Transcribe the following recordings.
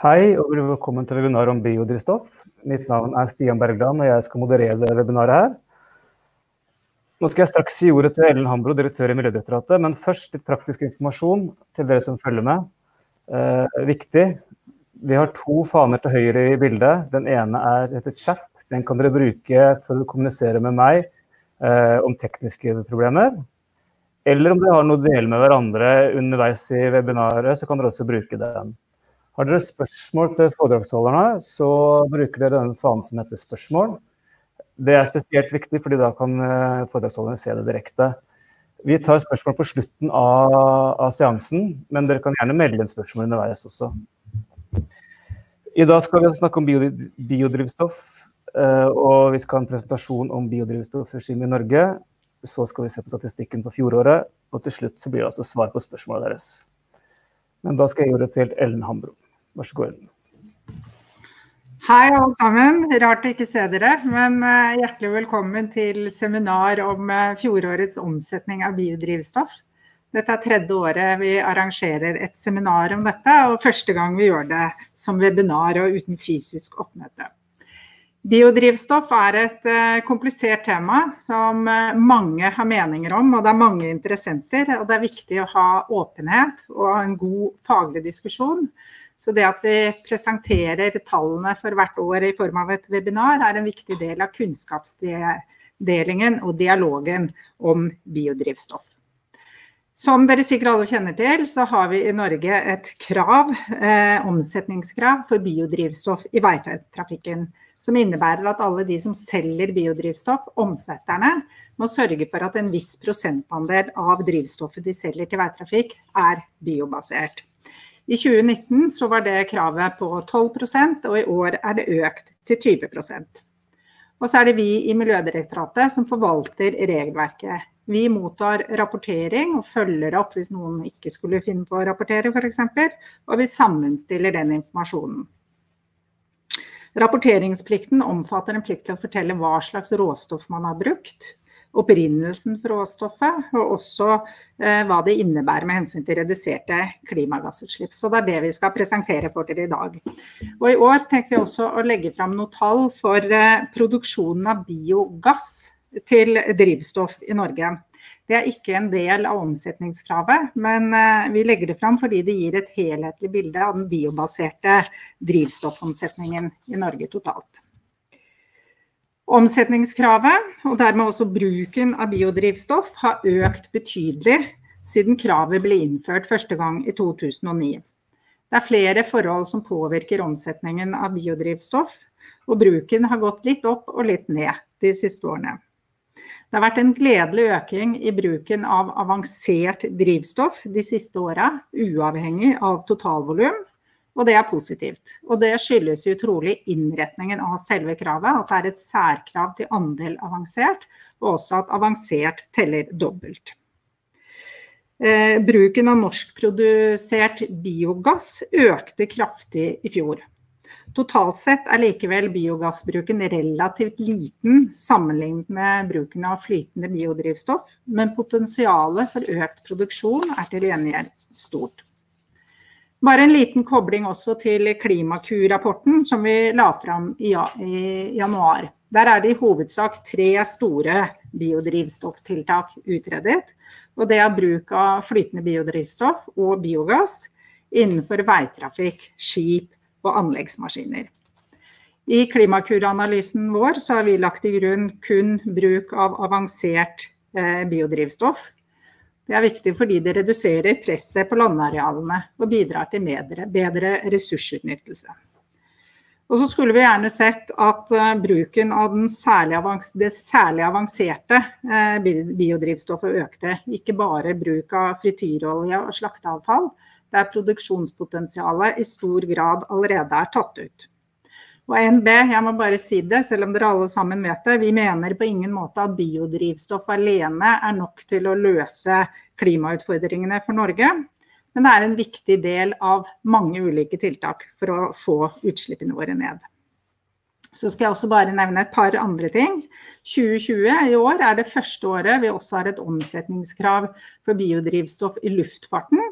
Hei og velkommen til webinar om biodrivstoff. Mitt navn Stian Bergland og jeg skal moderere det webinaret her. Nå skal jeg straks gi ordet til Ellen Hambro, direktør i Miljødirektoratet, men først litt praktisk informasjon til dere som følger med. Viktig, vi har 2 faner til høyre i bildet. Den ene heter chat, den kan dere bruke for å kommunisere med meg om tekniske problemer. Eller om dere har noe å dele med hverandre underveis i webinaret, så kan dere også bruke den. Har dere spørsmål til foredragsholderne, så bruker dere den fanen som heter spørsmål. Det spesielt viktig, fordi da kan foredragsholderne se det direkte. Vi tar spørsmål på slutten av seansen, men dere kan gjerne melde inn spørsmål underveis også. I dag skal vi snakke om biodrivstoff, og vi skal ha en presentasjon om biodrivstoffregimet i Norge. Så skal vi se på statistikken på fjoråret, og til slutt så blir det altså svar på spørsmålet deres. Men da skal jeg gjøre det til Ellen Hambro. Vær så god, Ellen. Hei alle sammen, rart å ikke se dere, men hjertelig velkommen til seminar om fjorårets omsetning av biodrivstoff. Dette 3. året vi arrangerer et seminar om dette, og første gang vi gjør det som webinar og uten fysisk oppmøte. Biodrivstoff et komplisert tema som mange har meninger om, og det mange interessenter, og det viktig å ha åpenhet og en god faglig diskusjon. Så det at vi presenterer tallene for hvert år i form av et webinar en viktig del av kunnskapsdelingen og dialogen om biodrivstoff. Som dere sikkert alle kjenner til, så har vi i Norge et krav, omsetningskrav for biodrivstoff i veitrafikken, som innebærer at alle de som selger biodrivstoff, omsetterne, må sørge for at en viss prosentandel av drivstoffet de selger til veitrafikk biobasert. I 2019 så var det kravet på 12%, og i år det økt til 20%. Og så det vi i Miljødirektoratet som forvalter regelverket. Vi mottar rapportering og følger opp hvis noen ikke skulle finne på å rapportere for eksempel, og vi sammenstiller den informasjonen. Rapporteringsplikten omfatter en plikt til å fortelle hva slags råstoff man har brukt, opprinnelsen for råstoffet, og også hva det innebærer med hensyn til reduserte klimagassutslipp. Så det det vi skal presentere for dere i dag. Og i år tenker vi også å legge frem noen tall for produksjonen av biogass til drivstoff i Norge. Det ikke en del av omsetningskravet, men vi legger det frem fordi det gir et helhetlig bilde av den biobaserte drivstoffomsetningen i Norge totalt. Omsetningskravet, og dermed også bruken av biodrivstoff, har økt betydelig siden kravet ble innført første gang i 2009. Det flere forhold som påvirker omsetningen av biodrivstoff, og bruken har gått litt opp og litt ned de siste årene. Det har vært en gledelig øking i bruken av avansert drivstoff de siste årene, uavhengig av totalvolum, og det positivt. Og det skyldes jo trolig innretningen av selve kravet, at det et særkrav til andel avansert, og også at avansert teller dobbelt. Bruken av norskprodusert biogass økte kraftig i fjor. Totalt sett likevel biogassbruken relativt liten sammenlignet med bruken av flytende biodrivstoff, men potensialet for økt produksjon til gjengjeld stort. Bare en liten kobling også til Klimakur-rapporten som vi la frem i januar. Der det i hovedsak 3 store biodrivstofftiltak utredet, og det bruk av flytende biodrivstoff og biogass innenfor veitrafikk, skip og anleggsmaskiner. I Klimakur-analysen vår så har vi lagt til grunn kun bruk av avansert biodrivstoff. Det viktig fordi det reduserer presset på landarealene og bidrar til bedre ressursutnyttelse. Og så skulle vi gjerne sett at bruken av det særlig avanserte biodrivstoffet økte, ikke bare bruk av frityrolje og slakteavfall, der produksjonspotensialet i stor grad allerede tatt ut. Og NB, jeg må bare si det, selv om dere alle sammen vet det, vi mener på ingen måte at biodrivstoff alene nok til å løse klimautfordringene for Norge, men det en viktig del av mange ulike tiltak for å få utslippene våre ned. Så skal jeg også bare nevne et par andre ting. 2020 i år det første året vi også har et omsetningskrav for biodrivstoff i luftfarten.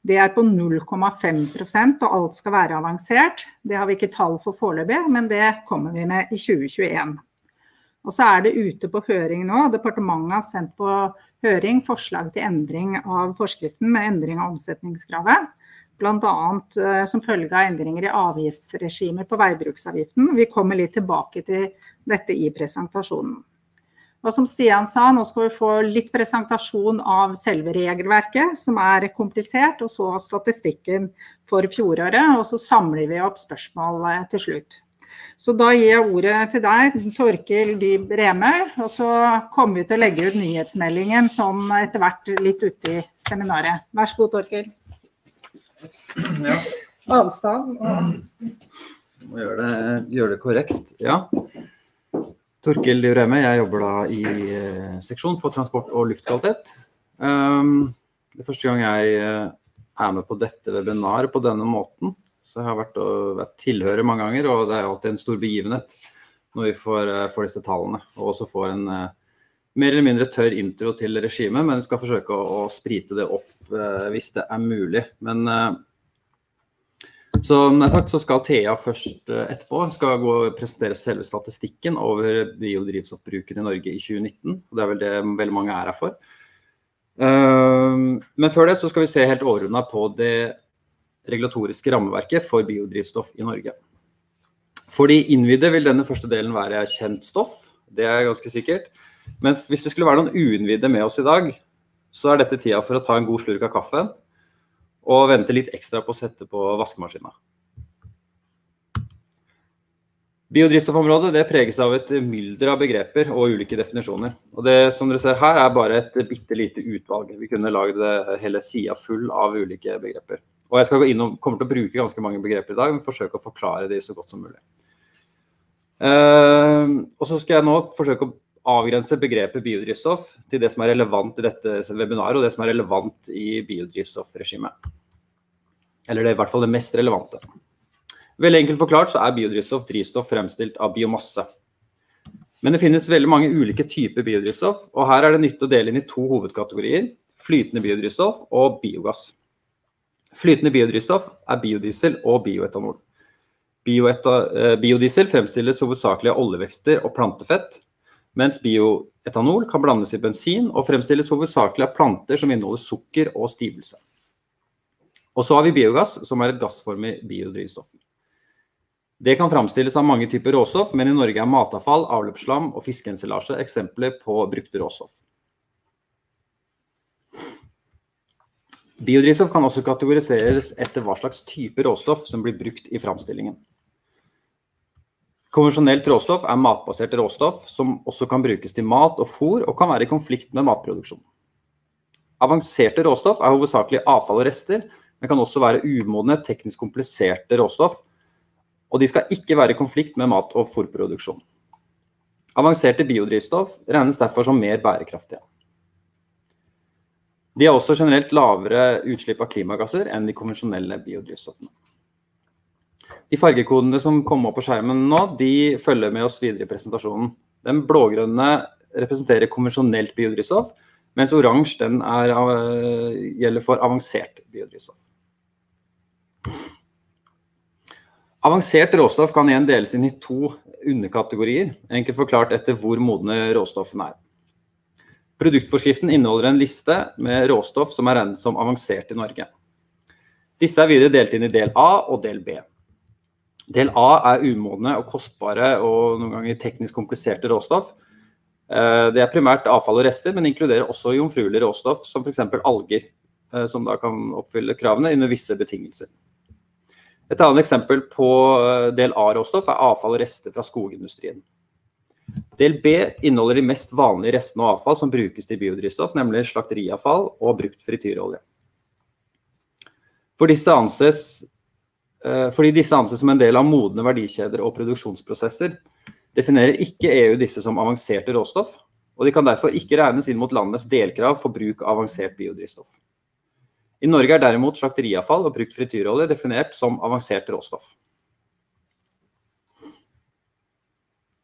Det på 0,5%, og alt skal være avansert. Det har vi ikke tall for foreløpig, men det kommer vi med i 2021. Og så det ute på høring nå. Departementet har sendt på høring forslag til endring av forskriften med endring av omsetningskravet. Blant annet som følge av endringer i avgiftsregimer på veibruksavgiften. Vi kommer litt tilbake til dette i presentasjonen. Og som Stian sa, nå skal vi få litt presentasjon av selve regelverket, som komplisert, og så statistikken for fjoråret, og så samler vi opp spørsmål til slutt. Så da gir jeg ordet til deg, Torkel Dyb Remer, og så kommer vi til å legge ut nyhetsmeldingen sånn etter hvert litt ute i seminaret. Vær så god, Torkel. Ja. Avstand. Må gjøre det korrekt, ja. Torkel Dyb Remer, jeg jobber da i seksjon for transport og luftkvalitet. Det første gang jeg med på dette webinaret på denne måten, så jeg har vært tilhører mange ganger, og det alltid en stor begivenhet når vi får disse tallene, og også får en mer eller mindre tørr intro til regimet, men vi skal forsøke å sprite det opp hvis det mulig. Men som jeg har sagt, så skal Thea først etterpå skal gå og presentere selve statistikken over biodrivstoffbruken i Norge i 2019, og det vel det veldig mange her for. Men før det så skal vi se helt overordnet på det regulatoriske rammeverket for biodrivstoff i Norge. For de innvidde vil denne første delen være kjent stoff, det ganske sikkert. Men hvis det skulle være noen uinnvidde med oss i dag, så dette tida for å ta en god slurk av kaffen, og vente litt ekstra på å sette på vaskemaskinen. Biodrivstoffområdet det preges av et mylder av begreper og ulike definisjoner. Og det som dere ser her bare et bittelite utvalg. Vi kunne lage hele siden full av ulike begreper. Og jeg skal gå inn og kommer til å bruke ganske mange begreper i dag, men forsøke å forklare de så godt som mulig. Og så skal jeg nå forsøke å avgrense begrepet biodrivstoff til det som relevant i dette webinaret, og det som relevant i biodrivstoffregimet. Eller det I hvert fall det mest relevante. Veldig enkelt forklart så biodrivstoff drivstoff fremstilt av biomasse. Men det finnes veldig mange ulike typer biodrivstoff, og her det nytt å dele inn i to hovedkategorier, flytende biodrivstoff og biogass. Flytende biodrivstoff biodiesel og bioetanol. Biodiesel fremstilles hovedsakelig av oljevekster og plantefett, mens bioetanol kan blandes I bensin og fremstilles hovedsakelig av planter som inneholder sukker og stivelse. Og så har vi biogass, som et gassformig biodrivstoff. Det kan fremstilles av mange typer råstoff, men I Norge matavfall, avløpsslam og fiskeensillasje eksempler på brukte råstoff. Biodrivstoff kan også kategoriseres etter hva slags type råstoff som blir brukt I fremstillingen. Konvensjonelt råstoff matbasert råstoff som også kan brukes til mat og fôr og kan være I konflikt med matproduksjon. Avanserte råstoff hovedsakelig avfall og rester, men kan også være umodne, teknisk kompliserte råstoff, og de skal ikke være I konflikt med mat- og fôrproduksjon. Avanserte biodrivstoff regnes derfor som mer bærekraftige. De har også generelt lavere utslipp av klimagasser enn de konvensjonelle biodrivstoffene. De fargekodene som kommer opp på skjermen nå, de følger med oss videre I presentasjonen. Den blågrønne representerer konvensjonelt biodrivstoff, mens oransje den gjelder for avansert biodrivstoff. Avansert råstoff kan igjen deles inn I to underkategorier, enkelt forklart etter hvor modne råstoffene Produktforskriften inneholder en liste med råstoff som regnet som avansert I Norge. Disse videre delt inn I del A og del B. Del A umodne og kostbare og noen ganger teknisk kompliserte råstoff. Det primært avfall og rester, men inkluderer også jomfruelig råstoff, som for eksempel alger, som da kan oppfylle kravene under visse betingelser. Et annet eksempel på del A-råstoff avfall og rester fra skogindustrien. Del B inneholder de mest vanlige restene og avfall som brukes til biodrivstoff, nemlig slakteriavfall og brukt frityrolje. Fordi disse anses som en del av modne verdikjeder og produksjonsprosesser, definerer ikke EU disse som avanserte råstoff, og de kan derfor ikke regnes inn mot landets delkrav for bruk av avansert biodrivstoff. I Norge derimot slakteriavfall og brukt frityrolje definert som avansert råstoff.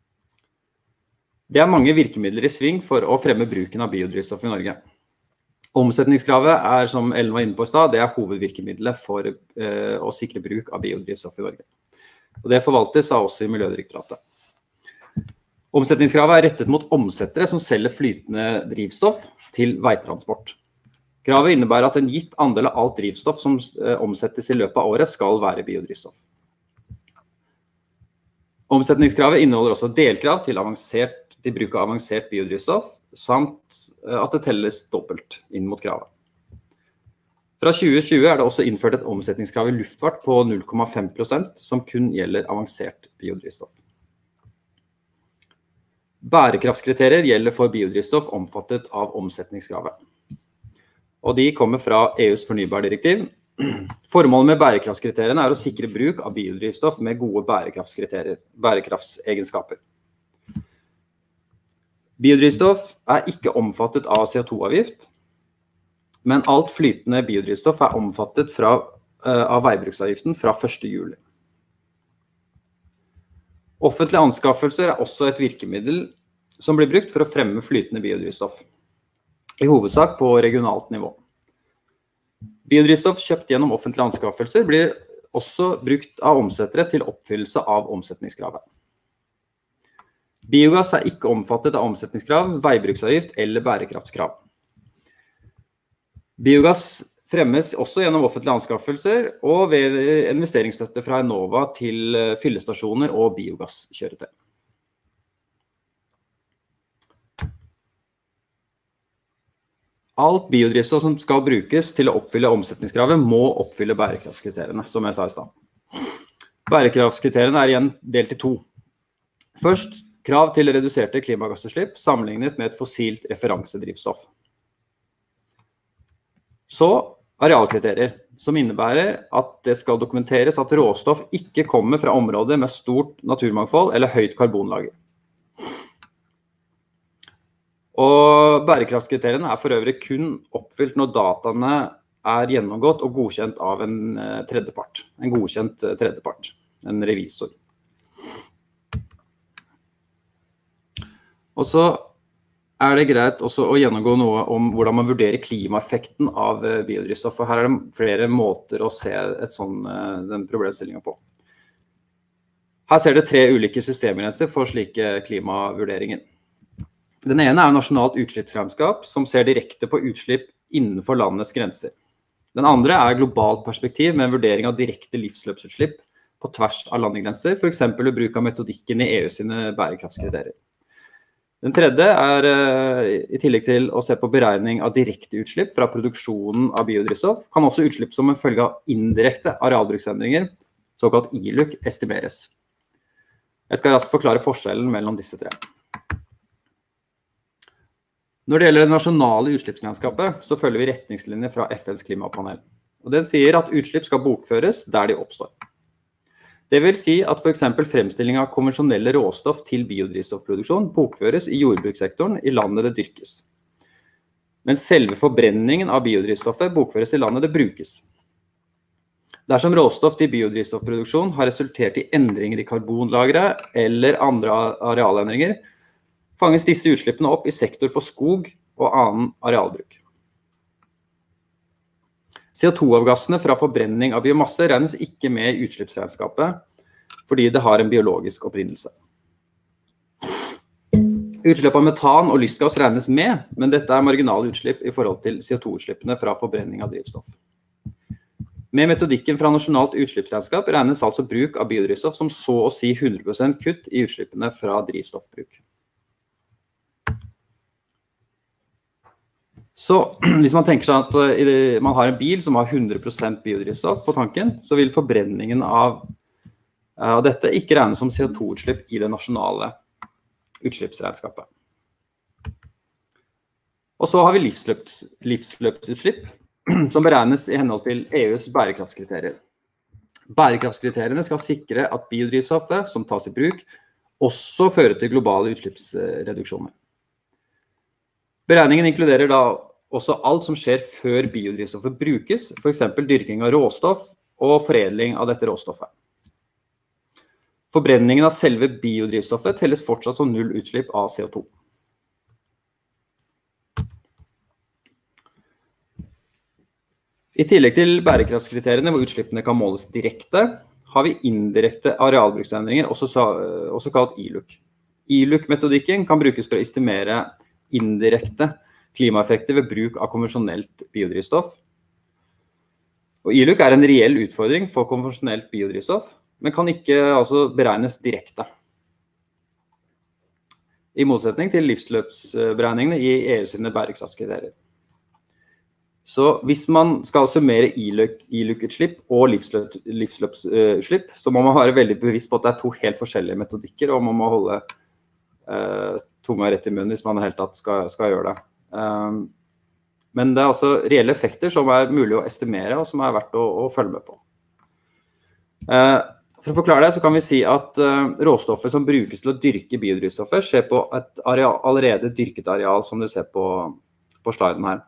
Det mange virkemidler I sving for å fremme bruken av biodrivstoff I Norge. Omsetningskravet er, som Ellen var inne på i sted, det er hovedvirkemiddelet for å sikre bruk av biodrivstoff i Norge. Og det forvaltes av oss i Miljødirektoratet. Omsetningskravet er rettet mot omsettere som selger flytende drivstoff til veitransport. Kravet innebærer at en gitt andel av alt drivstoff som omsettes i løpet av året skal være biodrivstoff. Omsetningskravet inneholder også delkrav til bruk av avansert biodrivstoff, samt at det telles dobbelt inn mot kravet. Fra 2020 er det også innført et omsetningskrav i luftfart på 0,5% som kun gjelder avansert biodrivstoff. Bærekraftskriterier gjelder for biodrivstoff omfattet av omsetningskravet. Og de kommer fra EUs fornybardirektiv. Formålet med bærekraftskriteriene er å sikre bruk av biodrivstoff med gode bærekraftsegenskaper. Biodrivstoff er ikke omfattet av CO2-avgift, men alt flytende biodrivstoff er omfattet av veibruksavgiften fra 1. juli. Offentlige anskaffelser er også et virkemiddel som blir brukt for å fremme flytende biodrivstoff, i hovedsak på regionalt nivå. Biodrivstoff kjøpt gjennom offentlige anskaffelser blir også brukt av omsettere til oppfyllelse av omsetningskravet. Biogass er ikke omfattet av omsetningskrav, veibruksavgift eller bærekraftskrav. Biogass fremmes også gjennom offentlige anskaffelser og ved investeringsstøtte fra Enova til fyllestasjoner og biogasskjøretøy. Alt biodrivstoff som skal brukes til å oppfylle omsetningskravet må oppfylle bærekraftskriteriene, som jeg sa i sted. Bærekraftskriteriene er igjen delt i to. Først, krav til reduserte klimagassutslipp sammenlignet med et fossilt referansedrivstoff. Så arealkriterier, som innebærer at det skal dokumenteres at råstoff ikke kommer fra områder med stort naturmangfold eller høyt karbonlager. Og bærekraftskriteriene er for øvrig kun oppfylt når dataene er gjennomgått og godkjent av en tredjepart, en revisor. Og så er det greit også å gjennomgå noe om hvordan man vurderer klimaeffekten av biodrivstoff, og her er det flere måter å se den problemstillingen på. Her ser det 3 ulike systemgrenser for slike klimavurderinger. Den ene er nasjonalt utslippsregnskap, som ser direkte på utslipp innenfor landets grenser. Den andre er globalt perspektiv med en vurdering av direkte livsløpsutslipp på tvers av landegrenser, for eksempel ved bruk av metodikken i EU sine bærekraftskriterier. Den tredje er, i tillegg til å se på beregning av direkte utslipp fra produksjonen av biodrivstoff, kan også utslipp som en følge av indirekte arealbruksendringer, såkalt ILUC, estimeres. Jeg skal raskt forklare forskjellen mellom disse 3. Når det gjelder det nasjonale utslippsregnskapet, så følger vi retningslinjer fra FNs klimapanel. Og den sier at utslipp skal bokføres der de oppstår. Det vil si at for eksempel fremstilling av konvensjonelle råstoff til biodrivstoffproduksjon bokføres i jordbrukssektoren i landet det dyrkes. Men selve forbrenningen av biodrivstoffet bokføres i landet det brukes. Dersom råstoff til biodrivstoffproduksjon har resultert i endringer i karbonlagre eller andre arealendringer, fanges disse utslippene opp i sektor for skog og annen arealbruk. CO2-avgassene fra forbrenning av biomasse regnes ikke med i utslippsregnskapet, fordi det har en biologisk opprinnelse. Utslipp av metan og lystgass regnes med, men dette er marginale utslipp i forhold til CO2-utslippene fra forbrenning av drivstoff. Med metodikken fra nasjonalt utslippsregnskap regnes altså bruk av biodrivstoff som så å si 100% kutt i utslippene fra drivstoffbruk. Så hvis man tenker seg at man har en bil som har 100% biodrivstoff på tanken, så vil forbrenningen av dette ikke regnes som CO2-utslipp i det nasjonale utslippsregnskapet. Og så har vi livsløpsutslipp, som beregnes i henhold til EUs bærekraftskriterier. Bærekraftskriteriene skal sikre at biodrivstoffet som tas i bruk også fører til globale utslippsreduksjoner. Beregningen inkluderer da også alt som skjer før biodrivstoffet brukes, for eksempel dyrking av råstoff og foredling av dette råstoffet. Forbrenningen av selve biodrivstoffet telles fortsatt som null utslipp av CO2. I tillegg til bærekraftskriteriene hvor utslippene kan måles direkte, har vi indirekte arealbruksendringer, også kalt ILUC. ILUC-metodikken kan brukes for å estimere indirekte klimaeffekter ved bruk av konvensjonelt biodrivstoff. Og ILUC en reell utfordring for konvensjonelt biodrivstoff, men kan ikke beregnes direkte. I motsetning til livsløpsberegningene i EUs bærekraftskriterier. Så hvis man skal summere ILUC-utslipp og livsløpsutslipp, så må man være veldig bevisst på at det to helt forskjellige metodikker, og man må holde tunga rett i munnen hvis man helt tatt skal gjøre det. Men det også reelle effekter som mulig å estimere, og som verdt å følge med på. For å forklare det, så kan vi si at råstoffet som brukes til å dyrke biodrivstoffet skjer på et allerede dyrket areal, som du ser på sliden her.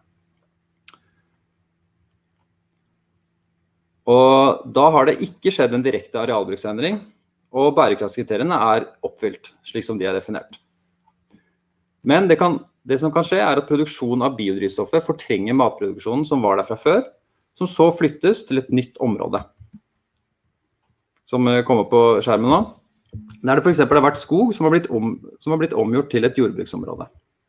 Og da har det ikke skjedd en direkte arealbruksendring, og bærekraftskriteriene oppfylt, slik som de definert. Men det som kan skje at produksjonen av biodrivstoffet fortrenger matproduksjonen som var der fra før, som så flyttes til et nytt område, som kommer på skjermen nå. Der det for eksempel har vært skog som har blitt omgjort til et jordbruksområde.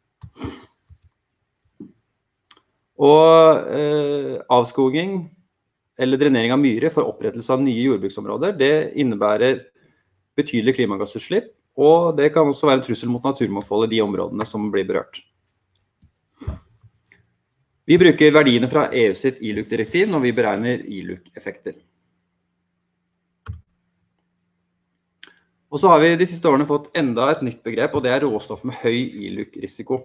Og avskoging eller drenering av myrer for opprettelse av nye jordbruksområder, det innebærer betydelig klimagassutslipp, og det kan også være en trussel mot naturmangfoldet i de områdene som blir berørt. Vi bruker verdiene fra EU sitt ILUC-direktiv når vi beregner ILUC-effekter. Og så har vi de siste årene fått enda et nytt begrep, og det råstoff med høy ILUC-risiko.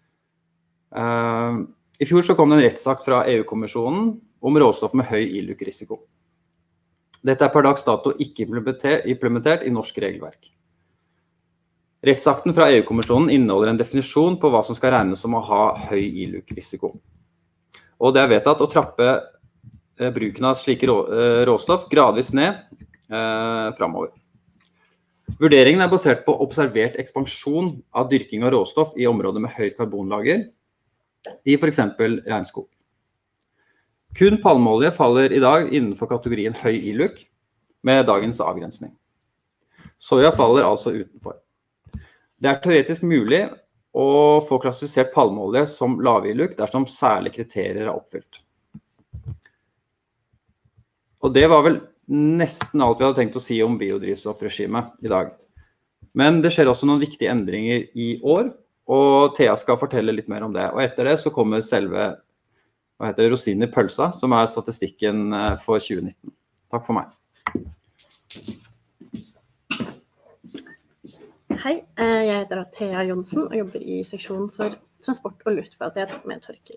I fjor så kom det en rettsakt fra EU-kommisjonen om råstoff med høy ILUC-risiko. Dette per dags dato ikke implementert i norsk regelverk. Rettsakten fra EU-kommisjonen inneholder en definisjon på hva som skal regnes som å ha høy ILUC-risiko. Og det vedtatt å trappe bruken av slike råstoff gradvis ned fremover. Vurderingen basert på observert ekspansjon av dyrking av råstoff i områder med høyt karbonlager, i for eksempel regnskog. Kun palmeolje faller i dag innenfor kategorien høy ILUC med dagens avgrensning. Soja faller altså utenfor. Det teoretisk mulig å få klassifisert palmeolje som lav ILUC dersom særlige kriterier oppfylt. Og det var vel nesten alt vi hadde tenkt å si om biodrivstoffregimet i dag. Men det skjer også noen viktige endringer i år, og Thea skal fortelle litt mer om det. Og etter det så kommer selve rosinen i pølsa, som statistikken for 2019. Takk for meg. Hei, jeg heter Thea Johnsen og jobber i seksjonen for transport og luftkvalitet med Torkel.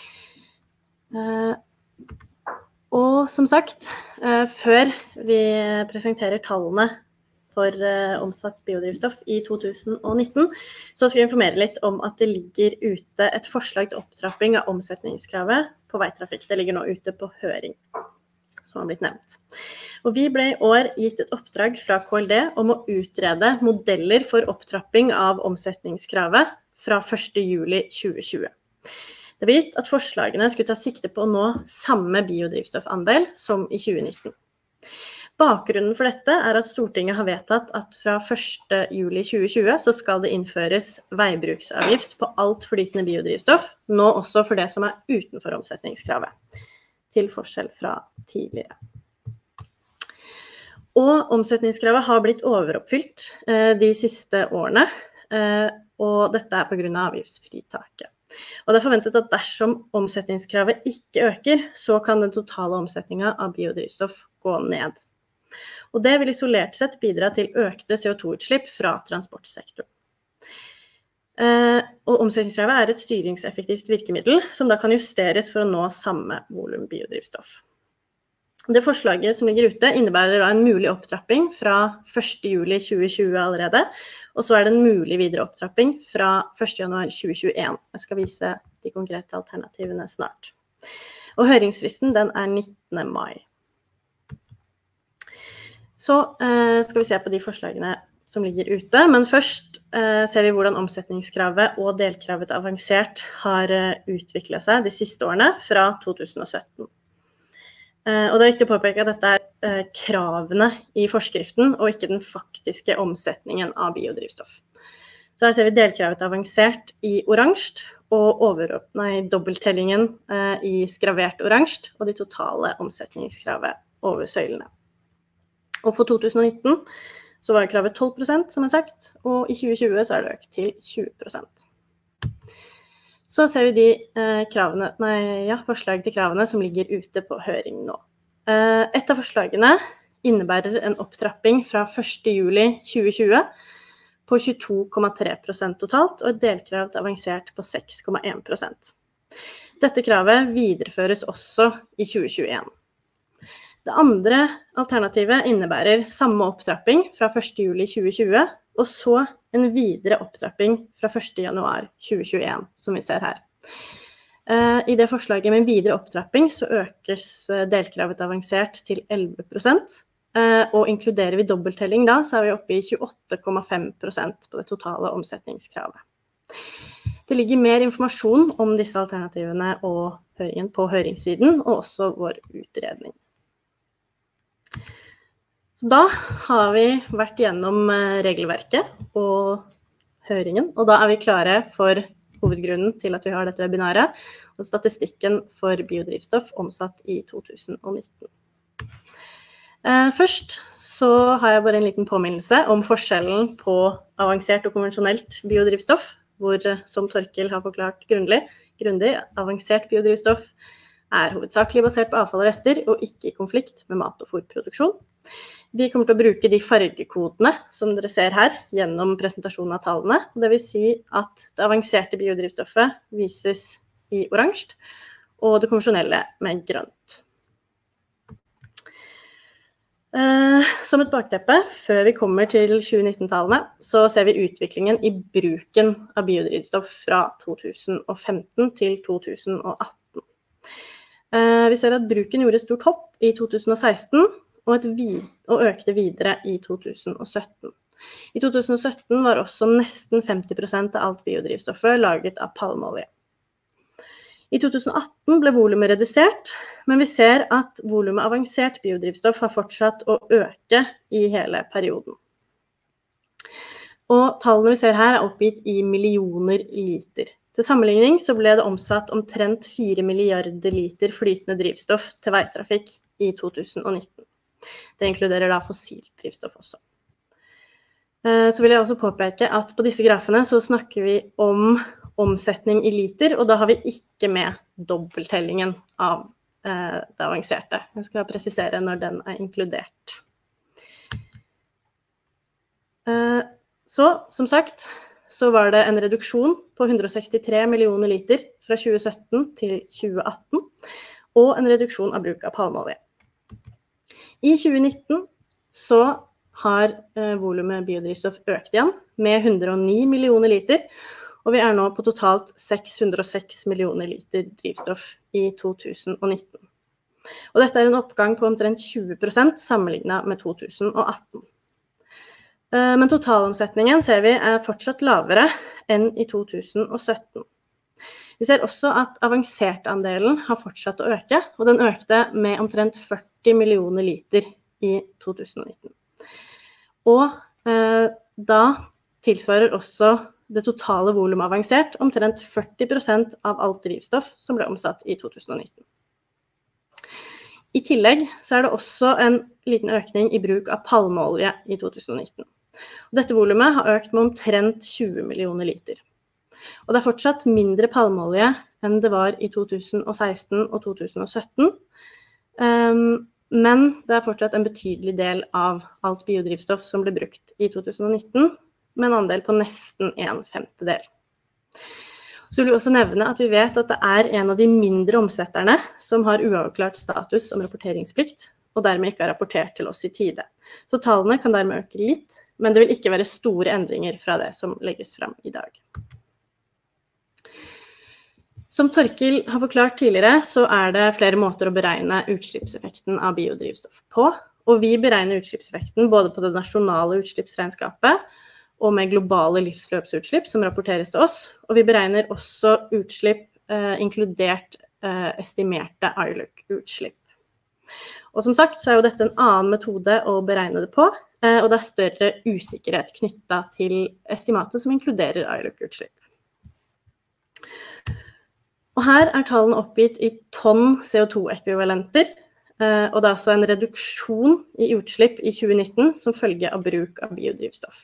Og som sagt, før vi presenterer tallene for omsatt biodrivstoff i 2019, så skal vi informere litt om at det ligger ute et forslag til opptrapping av omsetningskravet på veitrafikk. Det ligger nå ute på høring, som har blitt nevnt. Og vi ble i år gitt et oppdrag fra KLD om å utrede modeller for opptrapping av omsetningskravet fra 1. juli 2020. Det ble gitt at forslagene skulle ta sikte på å nå samme biodrivstoffandel som i 2019. Bakgrunnen for dette at Stortinget har vedtatt at fra 1. juli 2020 så skal det innføres veibruksavgift på alt flytende biodrivstoff, nå også for det som utenfor omsetningskravet, til forskjell fra tidligere. Og omsetningskravet har blitt overoppfylt de siste årene, og dette på grunn av avgiftsfritaket. Og det forventet at dersom omsetningskravet ikke øker, så kan den totale omsetningen av biodrivstoff gå ned. Og det vil isolert sett bidra til økte CO2-utslipp fra transportsektoren. Og omsetningskravet et styringseffektivt virkemiddel, som da kan justeres for å nå samme volum biodrivstoff. Det forslaget som ligger ute innebærer en mulig opptrapping fra 1. juli 2020 allerede, og så det en mulig videre opptrapping fra 1. januar 2021. Jeg skal vise de konkrete alternativene snart. Og høringsfristen den 19. mai. Så skal vi se på de forslagene som ligger ute, men først ser vi hvordan omsetningskravet og delkravet avansert har utviklet seg de siste årene fra 2017. Og det viktig å påpeke at dette kravene i forskriften, og ikke den faktiske omsetningen av biodrivstoff. Så her ser vi delkravet avansert i oransje, og dobbelttellingen i skravert oransje, og de totale omsetningskravet over søylene. Og for 2019 så var kravet 12%, som sagt, og i 2020 så det økt til 20%. Så ser vi de forslag til kravene som ligger ute på høring nå. Et av forslagene innebærer en opptrapping fra 1. juli 2020 på 22,3% totalt, og et delkrav avansert på 6,1%. Dette kravet videreføres også i 2021. Det andre alternativet innebærer samme opptrapping fra 1. juli 2020, og så en videre opptrapping fra 1. januar 2021, som vi ser her. I det forslaget med videre opptrapping så økes delkravet avansert til 11%, og inkluderer vi dobbelttelling da, så vi oppe i 28,5% på det totale omsetningskravet. Det ligger mer informasjon om disse alternativene og høringen på høringssiden, og også vår utredning. Så da har vi vært gjennom regelverket og høringen, og da vi klare for hovedgrunnen til at vi har dette webinaret, og statistikken for biodrivstoff omsatt i 2019. Først så har jeg bare en liten påminnelse om forskjellen på avansert og konvensjonelt biodrivstoff, hvor, som Torkil har forklart grundig, avansert biodrivstoff hovedsakelig basert på avfall og rester, og ikke i konflikt med mat- og fôrproduksjon. Vi kommer til å bruke de fargekodene som dere ser her gjennom presentasjonen av tallene. Det vil si at det avanserte biodrivstoffet vises i oransje, og det konvensjonelle med grønt. Som et bakteppe, før vi kommer til 2019-tallene, så ser vi utviklingen i bruken av biodrivstoff fra 2015 til 2018. Vi ser at bruken gjorde stort hopp i 2016, og økte videre i 2017. I 2017 var også nesten 50% av alt biodrivstoffet laget av palmeolje. I 2018 ble volumet redusert, men vi ser at volumet avansert biodrivstoff har fortsatt å øke i hele perioden. Og tallene vi ser her oppgitt i millioner liter. Til sammenligning så ble det omsatt omtrent 4 milliarder liter flytende drivstoff til veitrafikk i 2019. Det inkluderer da fossilt drivstoff også. Så vil jeg også påpeke at på disse grafene så snakker vi om omsetning i liter, og da har vi ikke med dobbelttellingen av det avanserte. Jeg skal presisere når den inkludert. Så, som sagt, så var det en reduksjon på 163 millioner liter fra 2017 til 2018, og en reduksjon av bruk av palmeolje. I 2019 så har volumet biodrivstoff økt igjen med 109 millioner liter, og vi nå på totalt 606 millioner liter drivstoff i 2019. Og dette en oppgang på omtrent 20% sammenlignet med 2018. Men totalomsetningen ser vi fortsatt lavere enn i 2017. Vi ser også at avansert-andelen har fortsatt å øke, og den økte med omtrent 40 millioner liter i 2019. Og da tilsvarer også det totale volumet avansert omtrent 40% av alt drivstoff som ble omsatt i 2019. I tillegg så det også en liten økning i bruk av palmeolje i 2019. Og dette volumet har økt med omtrent 20 millioner liter. Og det fortsatt mindre palmeolje enn det var i 2016 og 2017, men det fortsatt en betydelig del av alt biodrivstoff som ble brukt i 2019, med en andel på nesten 1/5. Så vil vi også nevne at vi vet at det en av de mindre omsetterne som har uavklart status om rapporteringsplikt, og dermed ikke har rapportert til oss i tide. Så tallene kan dermed øke litt, men det vil ikke være store endringer fra det som legges frem i dag. Som Torkil har forklart tidligere, så det flere måter å beregne utslippseffekten av biodrivstoff på, og vi beregner utslippseffekten både på det nasjonale utslippsregnskapet og med globale livsløpsutslipp som rapporteres til oss, og vi beregner også utslipp inkludert estimerte ILUC-utslipp. Og som sagt så jo dette en annen metode å beregne det på, og det større usikkerhet knyttet til estimatet som inkluderer ILUC-utslipp. Og her tallene oppgitt i tonn CO2-ekvivalenter, og det altså en reduksjon i utslipp i 2019 som følge av bruk av biodrivstoff.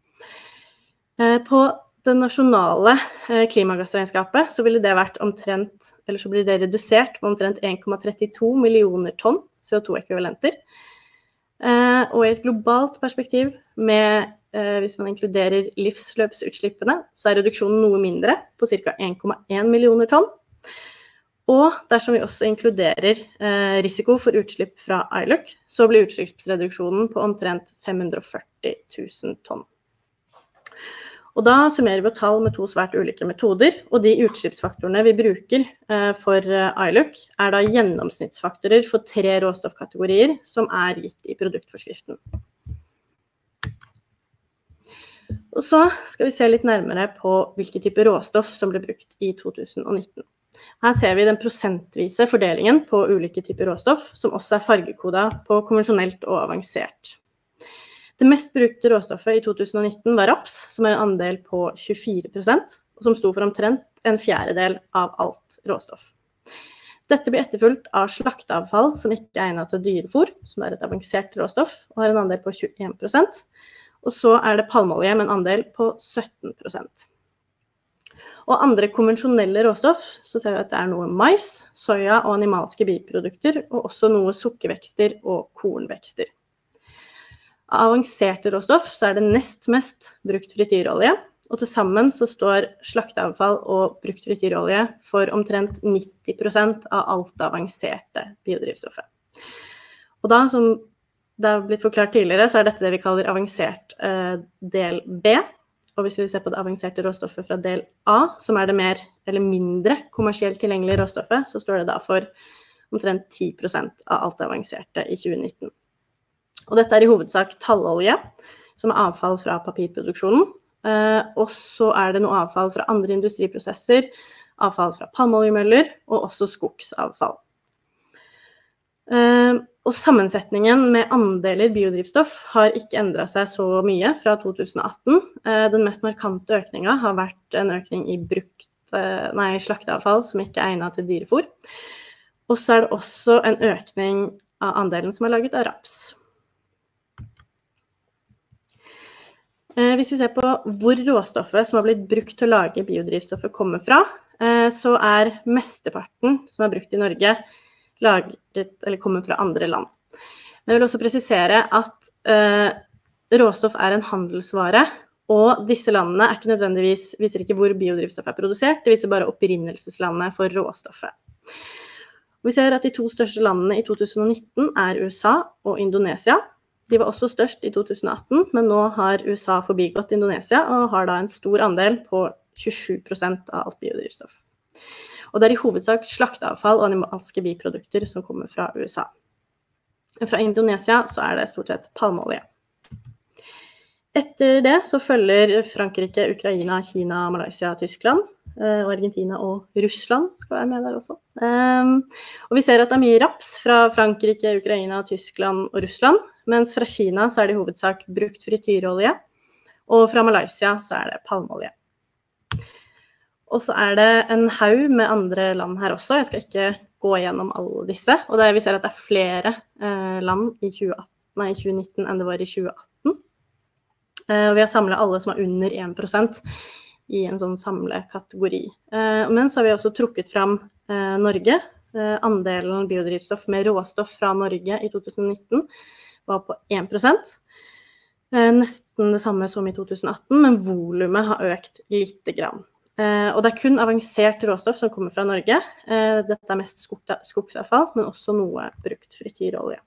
På det nasjonale klimagassregnskapet så ville det vært omtrent, eller så blir det redusert med omtrent 1,32 millioner tonn CO2-ekvivalenter. Og i et globalt perspektiv, hvis man inkluderer livsløpsutslippene, så reduksjonen noe mindre, på ca. 1,1 millioner tonn. Og dersom vi også inkluderer risiko for utslipp fra ILUC, så blir utslippsreduksjonen på omtrent 540 000 tonn. Og da summerer vi tall med to svært ulike metoder, og de utslippsfaktorene vi bruker for ILUC da gjennomsnittsfaktorer for 3 råstoffkategorier som gitt i produktforskriften. Og så skal vi se litt nærmere på hvilke typer råstoff som ble brukt i 2019. Her ser vi den prosentvise fordelingen på ulike typer råstoff, som også fargekodet på konvensjonelt og avansert. Det mest brukte råstoffet i 2019 var raps, som en andel på 24%, og som sto for omtrent en fjerdedel av alt råstoff. Dette blir etterfulgt av slakteavfall som ikke egnet til dyrefôr, som et avansert råstoff, og har en andel på 21%, og så det palmeolje med en andel på 17%. Og andre konvensjonelle råstoff, så ser vi at det noe mais, soya og animalske biprodukter, og også noe sukkervekster og kornvekster. Av avanserte råstoff så det nest mest brukt frityrolje, og til sammen så står slakteavfall og brukt frityrolje for omtrent 90% av alt avanserte biodrivstoffet. Og da, som det har blitt forklart tidligere, så dette det vi kaller avansert del B, og hvis vi ser på det avanserte råstoffet fra del A, som det mer eller mindre kommersielt tilgjengelige råstoffet, så står det da for omtrent 10% av alt avanserte i 2019. Og dette i hovedsak tallolje, som avfall fra papirproduksjonen, og så det noe avfall fra andre industriprosesser, avfall fra palmeoljemøller, og også skogsavfall. Og sammensetningen med andeler biodrivstoff har ikke endret seg så mye fra 2018. Den mest markante økningen har vært en økning i slakteavfall som ikke egnet til dyrefôr. Og så det også en økning av andelen som laget av raps. Hvis vi ser på hvor råstoffet som har blitt brukt til å lage biodrivstoffet kommer fra, så mesteparten som brukt i Norge laget eller kommer fra andre land. Men jeg vil også presisere at råstoff en handelsvare, og disse landene ikke nødvendigvis viser ikke hvor biodrivstoff produsert, det viser bare opprinnelseslandet for råstoffet. Vi ser at de to største landene i 2019 USA og Indonesia. De var også størst i 2018, men nå har USA forbigått Indonesia og har da en stor andel på 27% av alt biodrivstoff. Og det i hovedsak slakteavfall og animalske biprodukter som kommer fra USA. Fra Indonesia så det stort sett palmeolje. Etter det så følger Frankrike, Ukraina, Kina, Malaysia, Tyskland, og Argentina og Russland skal være med der også. Og vi ser at det mye raps fra Frankrike, Ukraina, Tyskland og Russland, mens fra Kina så det i hovedsak brukt frityrolje, og fra Malaysia så det palmeolje. Og så det en haug med andre land her også, jeg skal ikke gå gjennom alle disse, og vi ser at det flere land i 2019 enn det var i 2018. Og vi har samlet alle som under 1% i en sånn samlekategori. Men så har vi også trukket fram Norge. Andelen biodrivstoff med råstoff fra Norge i 2019 var på 1%. Nesten det samme som i 2018, men volumet har økt lite grann. Og det kun avansert råstoff som kommer fra Norge. Dette mest skogsavfall, men også noe brukt frityrolje.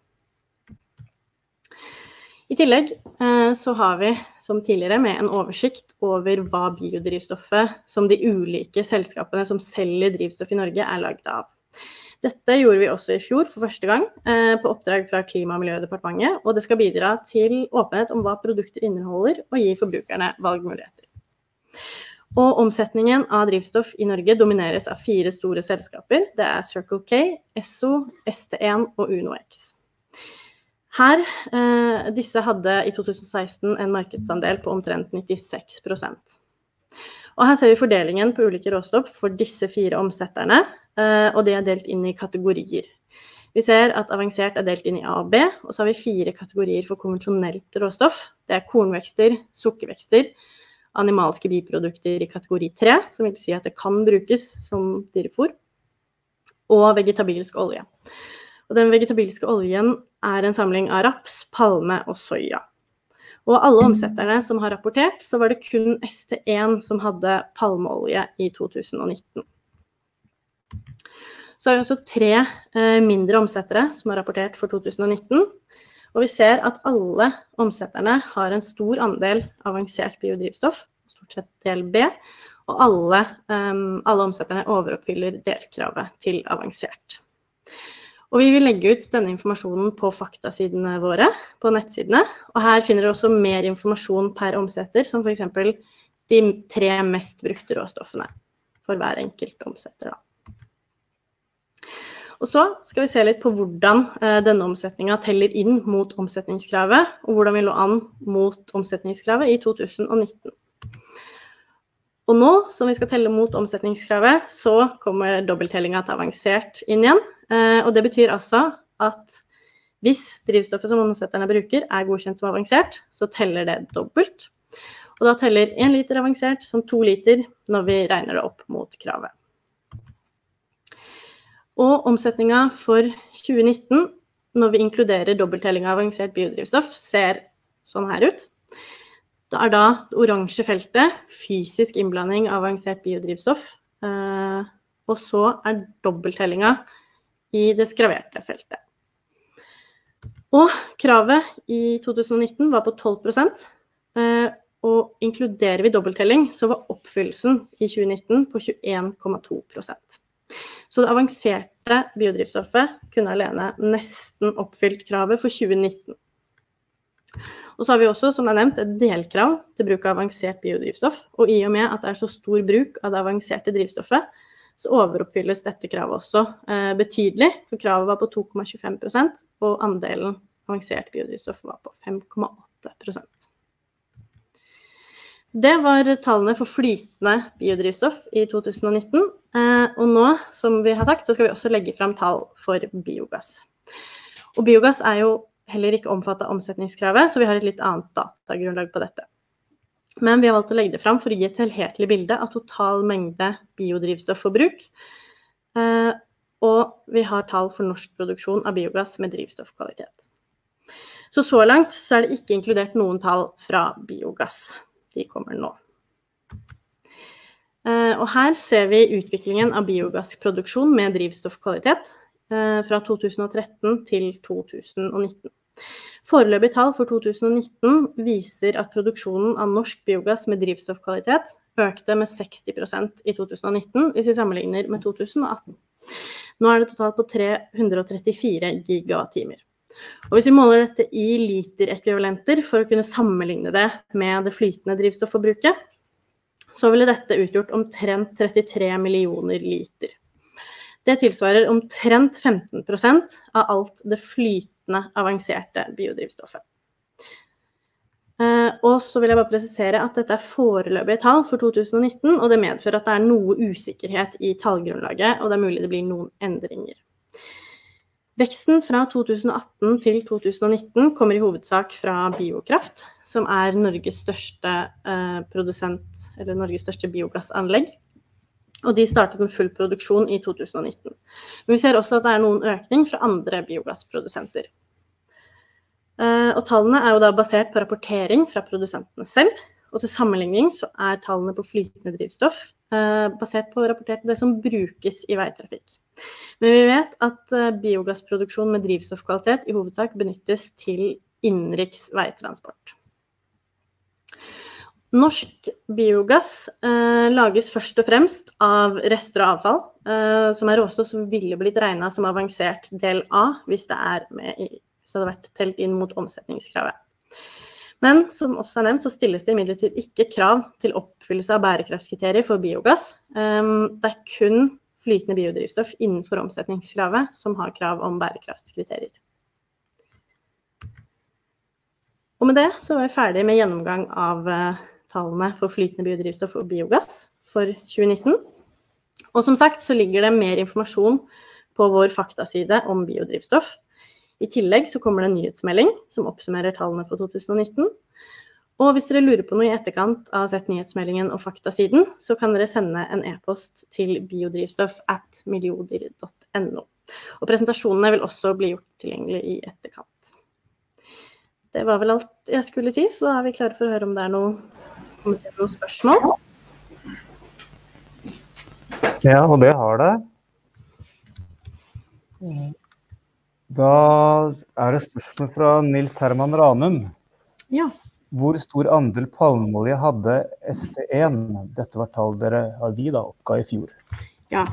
I tillegg så har vi som tidligere med en oversikt over hva biodrivstoffet som de ulike selskapene som selger drivstoff i Norge laget av. Dette gjorde vi også i fjor for første gang på oppdrag fra Klima- og miljødepartementet, og det skal bidra til åpenhet om hva produkter inneholder og gi forbrukerne valgmuligheter. Og omsetningen av drivstoff i Norge domineres av 4 store selskaper. Det Circle K, Esso, ST1 og UnoX. Her, disse hadde i 2016 en markedsandel på omtrent 96%. Og her ser vi fordelingen på ulike råstoff for disse 4 omsetterne, og det delt inn i kategorier. Vi ser at avansert delt inn i A og B, og så har vi 4 kategorier for konvensjonelt råstoff. Det kornvekster, sukkervekster, animalske biprodukter i kategori 3, som vil si at det kan brukes som dyrefôr, og vegetabilsk olje. Og den vegetabilske oljen en samling av raps, palme og soya. Og alle omsetterne som har rapportert, så var det kun ST1 som hadde palmeolje i 2019. Så har vi også 3 mindre omsettere som har rapportert for 2019, og vi ser at alle omsetterne har en stor andel avansert biodrivstoff, stort sett del B, og alle omsetterne overoppfyller delkravet til avansert. Og vi vil legge ut denne informasjonen på faktasidene våre, på nettsidene, og her finner dere også mer informasjon per omsetter, som for eksempel de 3 mest brukte råstoffene for hver enkelt omsetter. Og så skal vi se litt på hvordan denne omsetningen teller inn mot omsetningskravet, og hvordan vi lå an mot omsetningskravet i 2019. Og nå, som vi skal telle mot omsetningskravet, så kommer dobbelttellingen til avansert inn igjen. Og det betyr altså at hvis drivstoffet som omsetterne bruker godkjent som avansert, så teller det dobbelt. Og da teller 1 liter avansert som 2 liter når vi regner det opp mot kravet. Og omsetningen for 2019, når vi inkluderer dobbelttelling av avansert biodrivstoff, ser sånn her ut. Det da det oransje feltet, fysisk innblanding av avansert biodrivstoff, og så dobbelttellingen i det skraverte feltet. Og kravet i 2019 var på 12%, og inkluderer vi dobbelttelling, så var oppfyllelsen i 2019 på 21,2%. Så det avanserte biodrivstoffet kunne alene nesten oppfylt kravet for 2019. Og så har vi også, som jeg nevnt, et delkrav til bruk av avansert biodrivstoff, og i og med at det så stor bruk av det avanserte drivstoffet, så overoppfylles dette kravet også betydelig, for kravet var på 2,25%, og andelen avansert biodrivstoff var på 5,8%. Det var tallene for flytende biodrivstoff i 2019, og nå, som vi har sagt, så skal vi også legge frem tall for biogass. Og biogass jo heller ikke omfattet omsetningskravet, så vi har et litt annet datagrunnlag på dette. Men vi har valgt å legge det frem for å gi et helhetlig bilde av total mengde biodrivstoffforbruk, og vi har tall for norsk produksjon av biogass med drivstoffkvalitet. Så langt så det ikke inkludert noen tall fra biogass. De kommer nå. Og her ser vi utviklingen av biogassproduksjon med drivstoffkvalitet fra 2013 til 2019. Foreløpig tall for 2019 viser at produksjonen av norsk biogass med drivstoffkvalitet økte med 60% i 2019 hvis vi sammenligner med 2018. Nå det totalt på 334 gigawattimer. Og hvis vi måler dette i literekvivalenter for å kunne sammenligne det med det flytende drivstoffforbruket, så ville dette utgjort omtrent 33 millioner liter. Det tilsvarer omtrent 15% av alt det flytende avanserte biodrivstoffet. Og så vil jeg bare presisere at dette foreløpige tall for 2019, og det medfører at det noe usikkerhet i tallgrunnlaget, og det mulig det blir noen endringer. Veksten fra 2018 til 2019 kommer i hovedsak fra Biokraft, som Norges største produsent, eller Norges største biogassanlegg. Og de startet med full produksjon i 2019. Men vi ser også at det noen økning fra andre biogassprodusenter. Og tallene jo da basert på rapportering fra produsentene selv, og til sammenligning så tallene på flytende drivstoff basert på rapportert det som brukes i veitrafikk. Men vi vet at biogassproduksjon med drivstoffkvalitet i hovedsak benyttes til innenriks veitransport. Norsk biogass lages først og fremst av rester og avfall, som råstoff som ville blitt regnet som avansert del A, hvis det hvis det hadde vært telt inn mot omsetningskravet. Men som også nevnt, så stilles det imidlertid ikke krav til oppfyllelse av bærekraftskriterier for biogass. Det kun flytende biodrivstoff innenfor omsetningskravet som har krav om bærekraftskriterier. Og med det så er vi ferdig med gjennomgang av tallene for flytende biodrivstoff og biogass for 2019. Og som sagt så ligger det mer informasjon på vår faktaside om biodrivstoff. I tillegg så kommer det en nyhetsmelding som oppsummerer tallene for 2019. Og hvis dere lurer på noe i etterkant av sett nyhetsmeldingen og faktasiden, så kan dere sende en e-post til biodrivstoff@miljodir.no. Og presentasjonene vil også bli gjort tilgjengelig i etterkant. Det var vel alt jeg skulle si, så da er vi klare for å høre om det er noen spørsmål. Ja, og det har det. Da er det spørsmål fra Nils Herman Ranum. Ja. Hvor stor andel palmeolje hadde ST1? Dette var tall vi da oppga i fjor. Ja.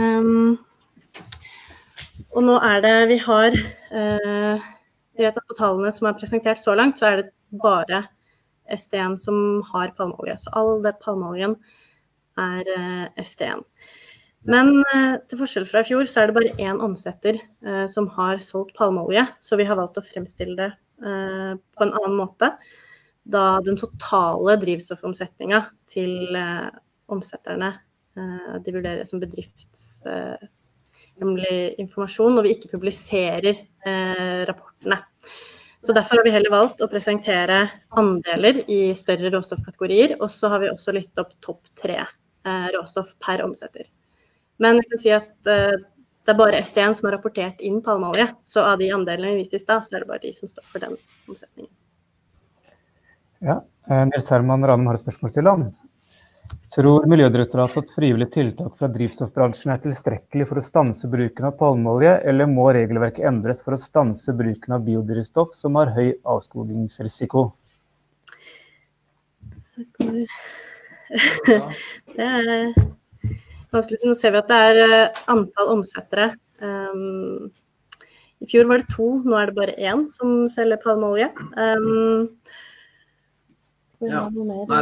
Og nå er det, vi vet at på tallene som er presentert så langt, så er det bare ST1 som har palmeolje. Så all det palmeoljen er ST1. Men til forskjell fra i fjor, så er det bare en omsetter som har solgt palmeolje, så vi har valgt å fremstille det på en annen måte, da den totale drivstoffomsetningen til omsetterne de vurderer som bedriftshemmelig informasjon, og vi ikke publiserer rapportene. Så derfor har vi heller valgt å presentere andeler i større råstoffkategorier, og så har vi også listet opp topp 3 råstoff per omsetter. Men jeg kan si at det er bare ST1 som har rapportert inn palmeolje, så av de andelene vi viste i sted, så er det bare de som står for den omsetningen. Ja, Nils Herman Ranum har et spørsmål til han. Tror Miljødirektoratet at frivillige tiltak fra drivstoffbransjen er tilstrekkelig for å stanse bruken av palmeolje, eller må regelverket endres for å stanse bruken av biodrivstoff som har høy avskogingsrisiko? Det er vanskelig. Nå ser vi at det er antall omsettere. I fjor var det 2, nå er det bare 1 som selger palmeolje. Ja, nei,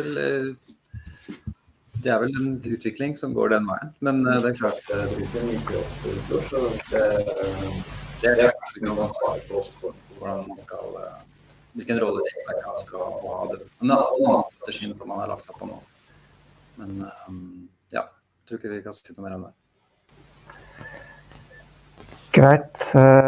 det er vel en utvikling som går den veien, men det er klart det er mye opp, så det er kanskje noe ansvar på oss for hvordan man skal, hvilken rolle regelverket skal ha det. En annen strategien som man har lagt seg på nå. Men ja, jeg tror ikke vi kan si noe mer om det. Greit.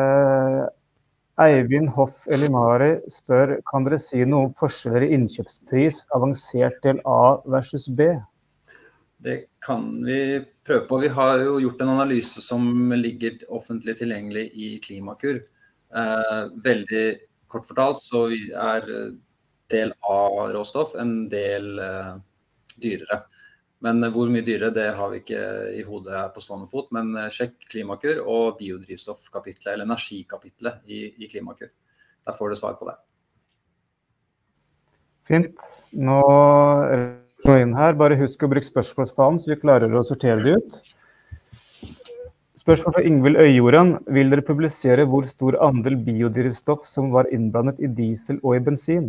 Eivind Hoff Elimari spør, kan dere si noe om forskjeller i innkjøpspris, avansert del A versus B? Det kan vi prøve på. Vi har jo gjort en analyse som ligger offentlig tilgjengelig i Klimakur. Veldig kort fortalt, så er del A råstoff en del dyrere. Men hvor mye dyrere, det har vi ikke i hodet på stående fot, men sjekk Klimakur og biodrivstoffkapitlet, eller energikapitlet i Klimakur. Der får du svar på det. Fint. Nå er det inn her. Bare husk å bruke spørsmålsfanen, så vi klarer å sortere det ut. Spørsmål fra Ingvild Øyjorden. Vil dere publisere hvor stor andel biodrivstoff som var innblandet i diesel og i bensin?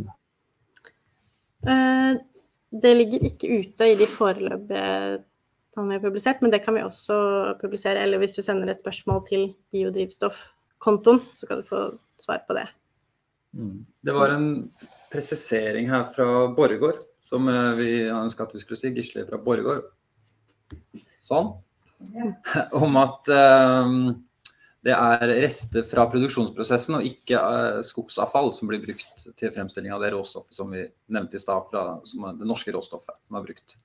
Det ligger ikke ute i de foreløpige tallene vi har publisert, men det kan vi også publisere, eller hvis du sender et spørsmål til biodrivstoffkontoen, så kan du få svar på det. Det var en presisering her fra Borregaard, som vi ønsket at vi skulle si, Gisle fra Borregaard. Sånn. Om at det er rester fra produksjonsprosessen og ikke skogsavfall som blir brukt til fremstilling av det råstoffet som vi nevnte i sted, som er det norske råstoffet som er brukt.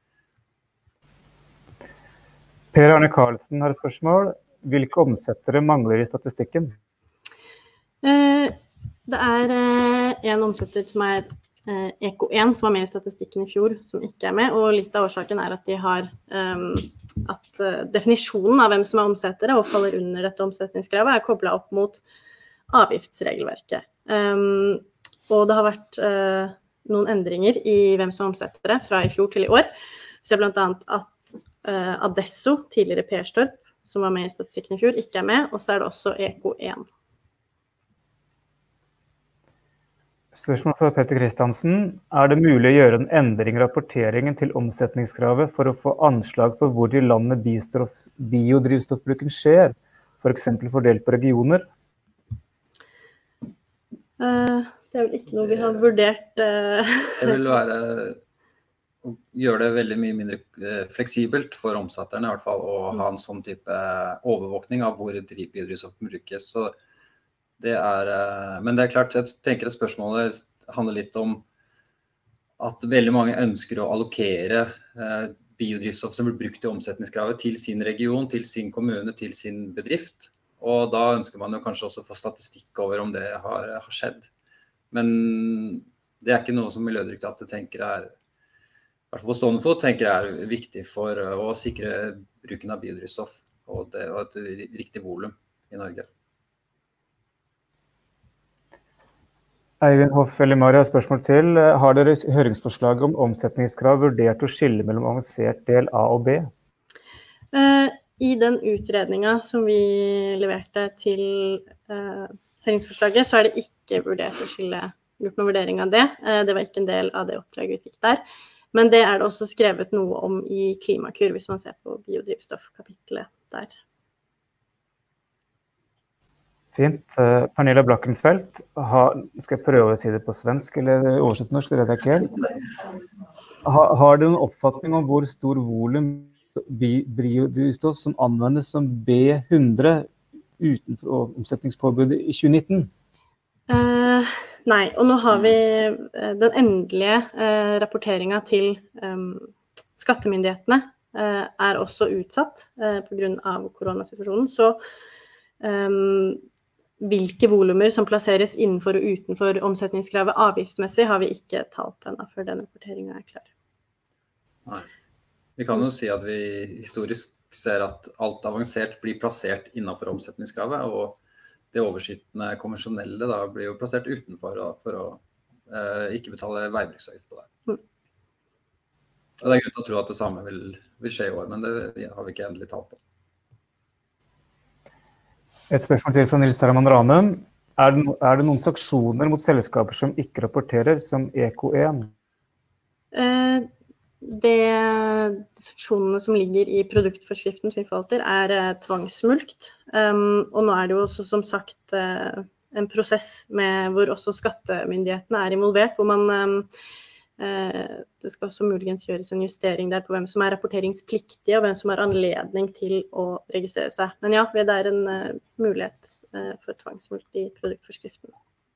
Per Arne Karlsen har et spørsmål. Hvilke omsettere mangler i statistikken? Det er en omsetter som er ECO1, som var med i statistikken i fjor, som ikke er med, og litt av årsaken er at de har at definisjonen av hvem som er omsettere og faller under dette omsetningskravet er koblet opp mot avgiftsregelverket. Og det har vært noen endringer i hvem som er omsettere fra i fjor til i år. Vi ser blant annet at Adesso, tidligere Perstorp, som var med i statistikken i fjor, ikke er med, og så er det også ECO1. Spørsmål fra Petter Kristiansen. Det mulig å gjøre en endring i rapporteringen til omsetningskravet for å få anslag for hvor i landet biodrivstoffbruken skjer, for eksempel fordelt på regioner? Det vel ikke noe vi har vurdert. Det vil være å gjøre det veldig mye mindre fleksibelt for omsetterne i hvert fall, å ha en sånn type overvåkning av hvor biodrivstoff brukes. Så det men det klart, jeg tenker at spørsmålet handler litt om at veldig mange ønsker å allokere biodrivstoff som blir brukt i omsetningskravet til sin region, til sin kommune, til sin bedrift. Og da ønsker man jo kanskje også få statistikk over om det har skjedd. Men det ikke noe som Miljødirektoratet tenker i hvert fall på stående fot, tenker viktig for å sikre bruken av biodrivstoff og et riktig volum i Norge. Eivind Hoff Ellimari har spørsmål til. Har dere høringsforslaget om omsetningskrav vurdert å skille mellom avansert del A og B? I den utredningen som vi leverte til høringsforslaget, så det ikke vurdert å gjort noen vurdering av det. Det var ikke en del av det oppdraget vi fikk der. Men det det også skrevet noe om i Klimakur, hvis man ser på biodrivstoffkapitlet der. Fint. Pernilla Blackenfeldt, skal jeg prøve å si det på svensk eller oversett norsk, det vet jeg ikke helt. Har du en oppfatning om hvor stor volum biodrivstoff som anvendes som B100 utenfor omsetningspåbudet i 2019? Nei, og nå har vi den endelige rapporteringen til skattemyndighetene også utsatt på grunn av koronasituasjonen, så hvilke volumer som plasseres innenfor og utenfor omsetningskravet avgiftsmessig har vi ikke tall på ennå før den rapporteringen klar. Nei. Vi kan jo si at vi historisk ser at alt avansert blir plassert innenfor omsetningskravet, og det overskytende konvensjonelle da blir jo plassert utenfor for å ikke betale veibruksavgift på det. Og det grunn til å tro at det samme vil skje i år, men det har vi ikke endelig tall på. Et spørsmål til fra Nils Herman Ranum. Det noen sanksjoner mot selskaper som ikke rapporterer som EK1? Sanksjonene som ligger i produktforskriften som vi forvalter tvangsmulkt. Og nå det jo også som sagt en prosess hvor også skattemyndighetene involvert, hvor man det skal også muligens gjøres en justering der på hvem som rapporteringspliktige og hvem som har anledning til å registrere seg. Men ja, det en mulighet for tvangsmulkt i produktforskriften.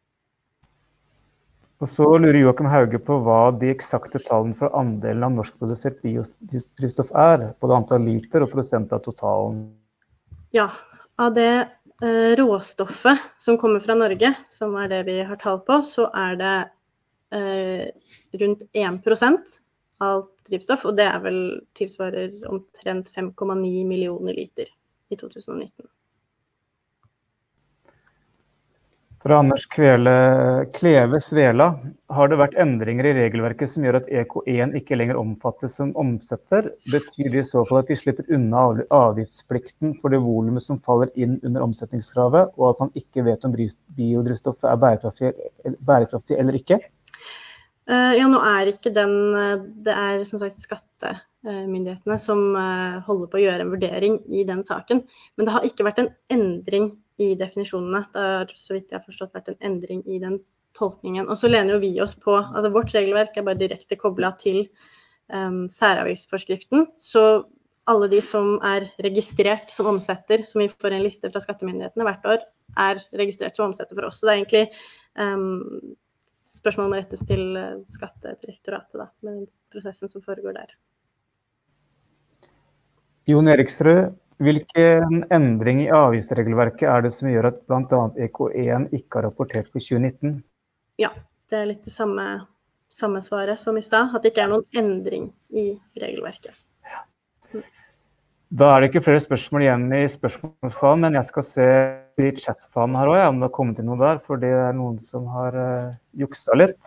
Og så lurer Joachim Hauge på hva de eksakte tallene for andelen av norskprodusert biodrivstoff både antall liter og prosent av totalen. Ja, av det råstoffet som kommer fra Norge, som det vi har tall på, så det rundt 1% av drivstoff, og det vel tilsvarer omtrent 5,9 millioner liter i 2019. Fra Anders Kleve Svela, har det vært endringer i regelverket som gjør at EK1 ikke lenger omfattes som omsetter? Betyr det i så fall at de slipper unna avgiftsplikten for det volumet som faller inn under omsetningskravet, og at man ikke vet om biodrivstoffet bærekraftig eller ikke? Ja, nå ikke det som sagt skattemyndighetene som holder på å gjøre en vurdering i den saken, men det har ikke vært en endring i definisjonene. Det har, så vidt jeg har forstått, vært en endring i den tolkningen. Og så lener jo vi oss på, altså vårt regelverk bare direkte koblet til særavgiftsforskriften, så alle de som registrert som omsetter, som vi får en liste fra skattemyndighetene hvert år, registrert som omsetter for oss. Så det egentlig spørsmål må rettes til Skattedirektoratet da, med prosessen som foregår der. Jon Eriksrød, hvilken endring i avgiftsregelverket det som gjør at blant annet EK1 ikke har rapportert på 2019? Ja, det litt det samme svaret som i sted, at det ikke noen endring i regelverket. Da det ikke flere spørsmål igjen i spørsmålsfalen, men jeg skal se i chatfalen her også, om det har kommet inn noe der, for det noen som har jukset litt.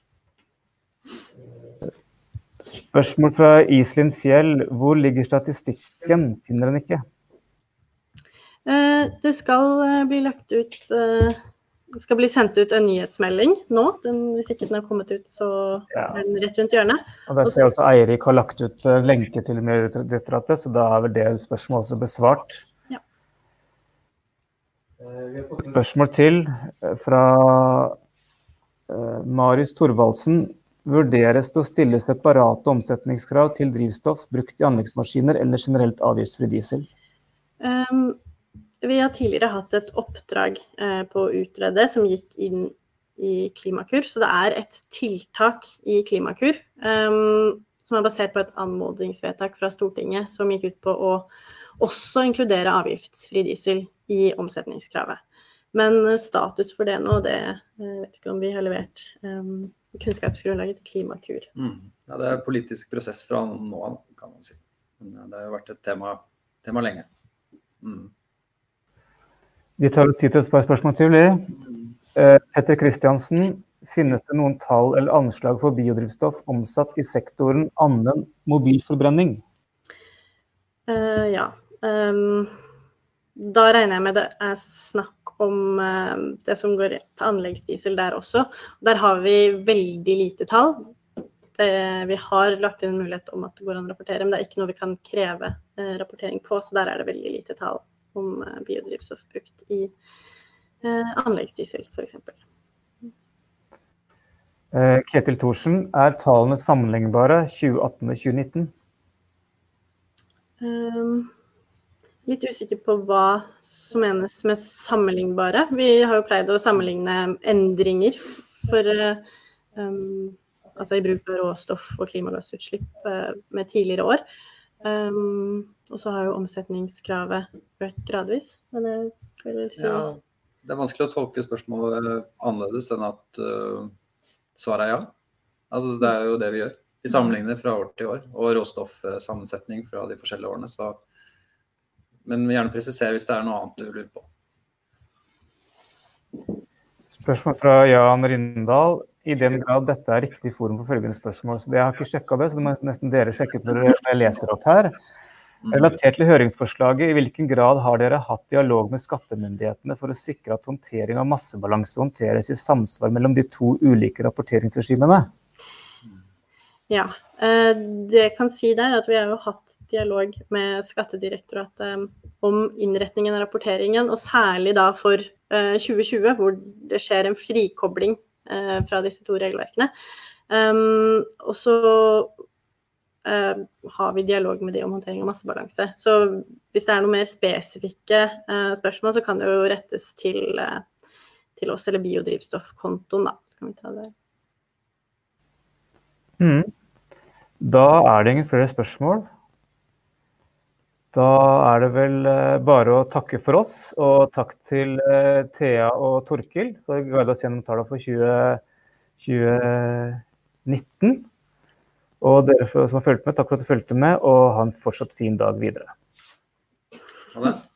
Spørsmål fra Iselin Fjell. Hvor ligger statistikken? Finner den ikke? Det skal bli lagt ut skal bli sendt ut en nyhetsmelding nå. Hvis ikke den har kommet ut, så den rett rundt hjørnet. Og der ser jeg også Eirik har lagt ut lenke til Miljødirektoratet, så da vel det spørsmålet også besvart. Ja. Vi har fått et spørsmål til fra Marius Thorvaldsen. Vurderes det å stille separate omsetningskrav til drivstoff brukt i anleggsmaskiner eller generelt avgiftsfri diesel? Vi har tidligere hatt et oppdrag på å utrede som gikk inn i Klimakur, så det et tiltak i Klimakur som basert på et anmodningsvedtak fra Stortinget som gikk ut på å også inkludere avgiftsfri diesel i omsetningskravet. Men status for det nå, det vet ikke om vi har levert kunnskapsgrunnlaget til Klimakur. Ja, det politisk prosess fra nå an, kan man si. Men det har jo vært et tema lenge. Vi tar oss tid til et par spørsmål til. Petter Kristiansen, finnes det noen tall eller anslag for biodrivstoff omsatt i sektoren annen mobilforbrenning? Ja. Da regner jeg med det snakk om det som går til anleggsdiesel der også. Der har vi veldig lite tall. Vi har lagt inn en mulighet om at det går an å rapportere, men det ikke noe vi kan kreve rapportering på, så der det veldig lite tall om biodrivstoff brukt i anleggsdiesel, for eksempel. Ketil Thorsen, tallene sammenlignbare 2018 og 2019? Litt usikker på hva som menes med sammenlignbare. Vi har jo pleid å sammenligne endringer for altså i bruk av råstoff og klimagassutslipp med tidligere år. Og så har jo omsetningskravet vært gradvis, men jeg vil si... Ja, det vanskelig å tolke spørsmålet annerledes enn at svaret ja. Altså det jo det vi gjør. Vi sammenligner fra år til år, og råstoffsammensetning fra de forskjellige årene, så... Men vi gjerne presisere hvis det noe annet du lurer på. Spørsmål fra Jan Rindal. I den grad dette riktig forum for følgende spørsmål, så jeg har ikke sjekket det, så det må nesten dere sjekke når jeg leser opp her. Relatert til høringsforslaget, i hvilken grad har dere hatt dialog med skattemyndighetene for å sikre at håndtering av massebalanse håndteres i samsvar mellom de to ulike rapporteringsregimene? Ja, det jeg kan si der at vi har jo hatt dialog med Skattedirektoratet om innretningen av rapporteringen, og særlig da for 2020, hvor det skjer en frikobling fra disse to regelverkene. Og så har vi dialog med de om håndtering av massebalanse. Så hvis det noe mer spesifikke spørsmål, så kan det jo rettes til oss eller biodrivstoffkontoen, da. Så kan vi ta det. Da det ingen flere spørsmål. Da det vel bare å takke for oss, og takk til Thea og Torkil for å guide oss gjennom tallene for 2019. Og dere som har fulgt med, takk for at du fulgte med, og ha en fortsatt fin dag videre. Ha det.